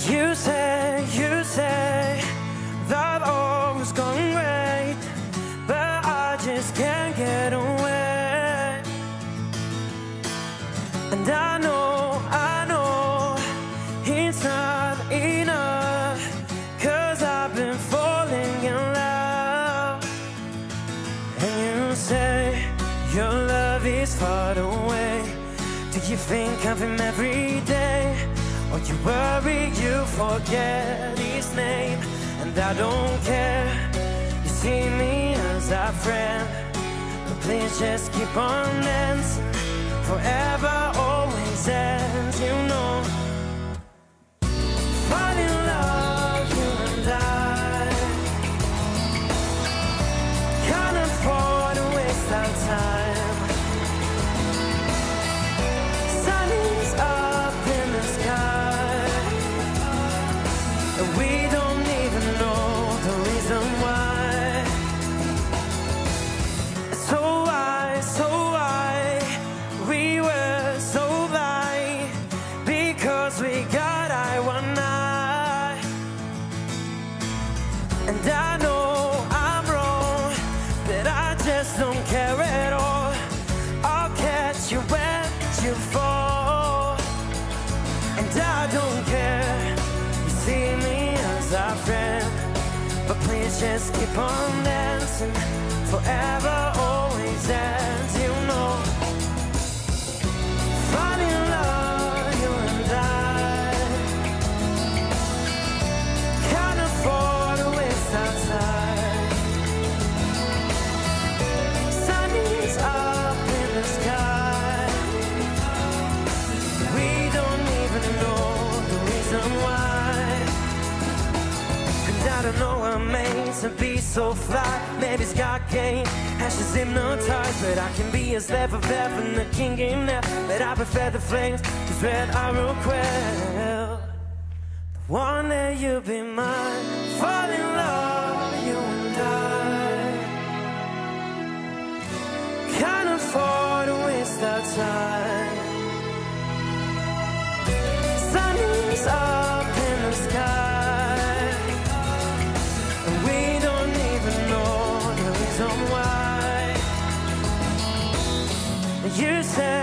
You say that all was going great, but I just can't get away. And I know it's not enough, 'cause I've been falling in love. And you say your love is far away. Do you think of him every day? Or you worry you forget his name? And I don't care, you see me as a friend, but please just keep on dancing. Forever always ends, you know. Fall in love, you and I can't afford to waste our time. Sun is up in the sky, and we don't even know the reason why. So why we were so blind, because we got eye one eye. And I know I'm wrong, but I just don't care at all. I'll catch you when you fall, and I don't care, you see me as a friend, but please just keep on dancing. Forever always ends, you know. Fall in love, you and I can't afford to waste our time. Sun is up in the sky, we don't even know the reason why. And I don't know what makes to be so fly. Maybe it's God game, ashes hypnotized, but I can be a slave of heaven, the king in there. But I prefer the flames, cause red arrow quell. The one that you be mine. Fall in love, you and I can't afford to waste our time. Sun is up in the sky, and we don't even know the reason why. You say